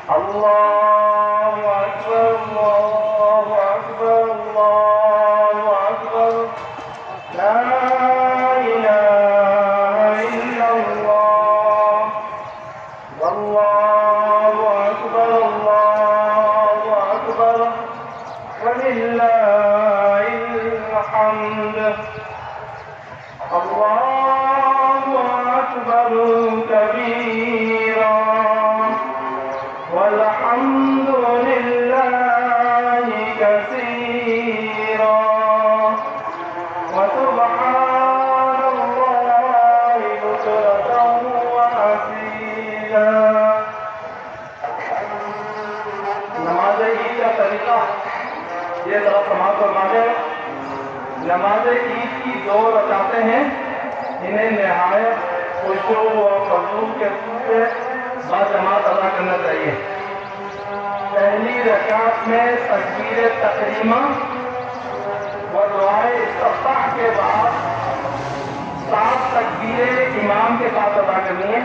الله أكبر الله أكبر الله أكبر لا إله إلا الله والله أكبر الله أكبر ولله الحمد الله أكبر كبيرا والحمد لله كثيرا وسبحان الله بكرة وأصيلا. نماز عید کا طریقہ یہ ذرا سماعت فرما دیں. نماز عید کی 2 رکعتیں ہیں، انہیں نہایت خشوع و خضوع کے سے باجماعت ادا کرنا چاہیے. پہلی رکعت میں تکبیر تحریمہ و دعائے استفتاح کے بعد 7 تکبیریں امام کے ساتھ ادا کرنی ہے.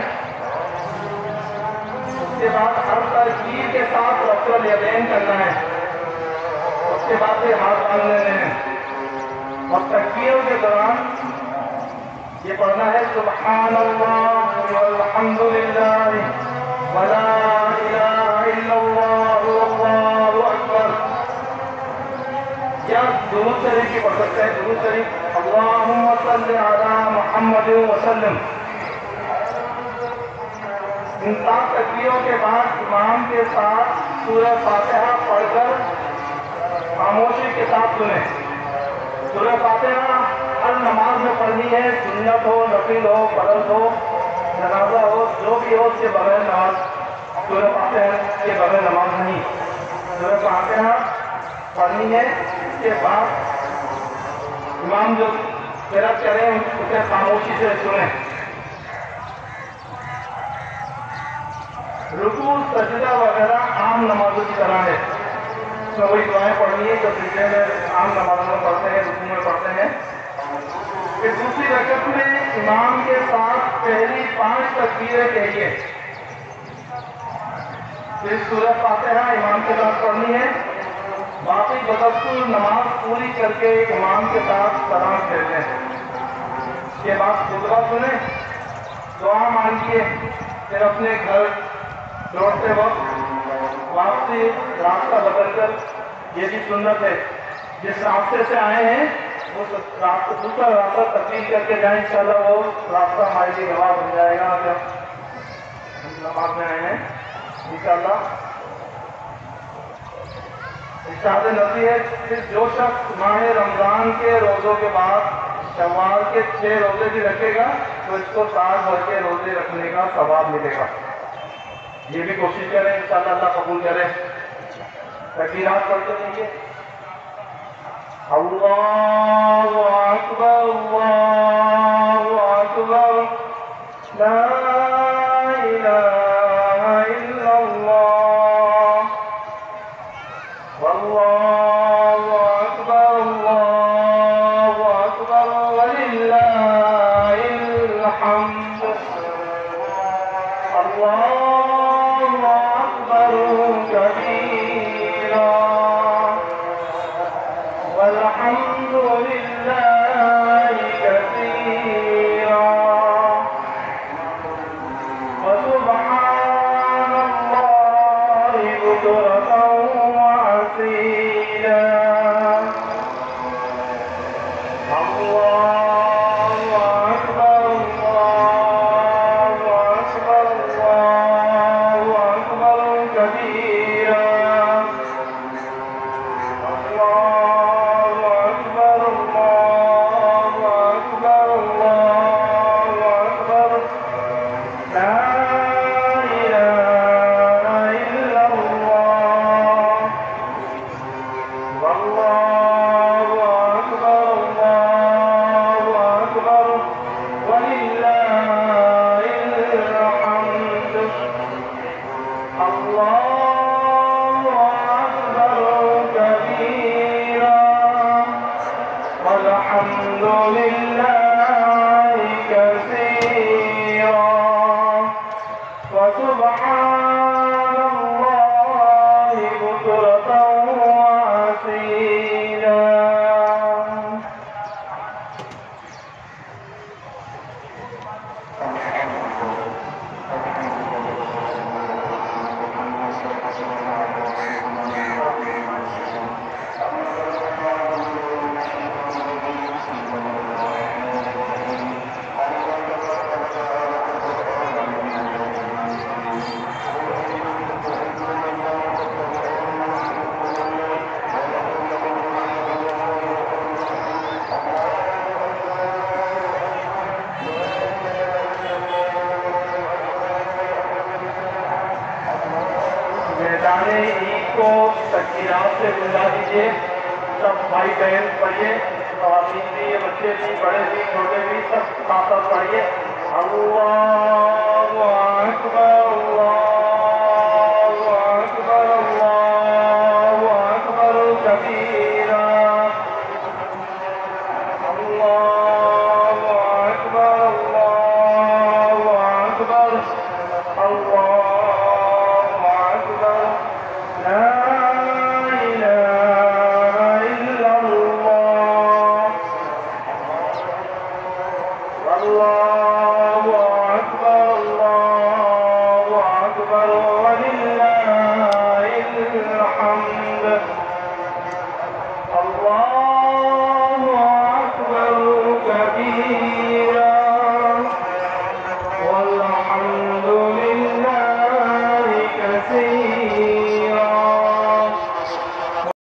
اس کے بعد ہر تکبیر کے ساتھ رفع الیدین کرنا ہے. اس کے بعد سے ہاتھ باندھ لینے ہیں اور تکبیروں کے دوران یہ پڑھنا ہے سبحان اللہ والحمد للہ ولا الہ الا اللہ واللہ اکبر. یا درود شریف کی پڑھ سکتے ہیں. درود شریف اللہم صل علی محمد وسلم. ان 7 تکبیروں کے بعد امام کے ساتھ سورہ فاتحہ پڑھ کر خاموشی کے ساتھ سنیں. سورہ فاتحہ ہر نماز میں پڑھنی ہے، سنت ہو، نفل ہو، فرض ہو، جنازہ ہو، جو بھی ہو، اس کے بغیر نماز سورہ فاتحہ کے بغیر نماز نہیں. سورہ فاتحہ پڑھنی ہے. اس کے بعد امام جو قرأت کریں اسے خاموشی سے سنیں. رکوع سجدہ وغیرہ عام نمازوں کی طرح ہے. اس میں وہی دعائیں پڑھنی ہے جو سجدے میں عام نمازوں میں پڑھتے ہیں، رکوع میں پڑھتے ہیں. پھر دوسری رکعت میں امام کے ساتھ پہلی 5 تکبیریں کہیے. پھر سورہ فاتحہ امام کے ساتھ پڑھنی ہے. باقی بدستور نماز پوری کر کے امام کے ساتھ سلام پھیر لیں. اس کے بعد خطبہ سنیں، دعا مانگیے. پھر اپنے گھر لوٹتے وقت واپسی راستہ بدل کر، یہ بھی سنت ہے، جس راستے سے آئے ہیں اس راستہ دوسرا راستہ تبدیل کر کے جائیں. انشاءاللہ وہ راستہ ہمارے لیے گواہ بن جائے گا جب ہم نماز میں آئے ہیں انشاءاللہ. ارشاد نبی ہے پھر جو شخص ماہ رمضان کے روزوں کے بعد شوال کے 6 روزے بھی رکھے گا تو اس کو سال بھر کے روزے رکھنے کا ثواب ملے گا. یہ بھی کوشش کریں، انشاءاللہ اللہ قبول کرے. تکبیرات پڑھتے رہیے. اللہ اکبر اللہ اکبر لا الہ الا اللہ واللہ اکبر اللہ اکبر وللہ الحمد. اللہ اکبر کبیرا والحمد للہ کثیرا وسبحان اللہ بکرة وأصیلا. اللہ اکبر اللہ اکبر اللہ اکبر کبیرا وسبحان الله اذان عید کو تکبیرات سے گنجا دیجیے. سب بھائی بہن پڑھیے, خواتین بھی, بچے بھی, بڑے بھی, چھوٹے بھی, سب ساتھ ساتھ پڑھیے. اللہ اکبر اللہ اکبر اللہ اکبر کبیرا. اللہ اکبر اللہ اکبر اللہ اکبر. لا الہ الا اللہ. اللہ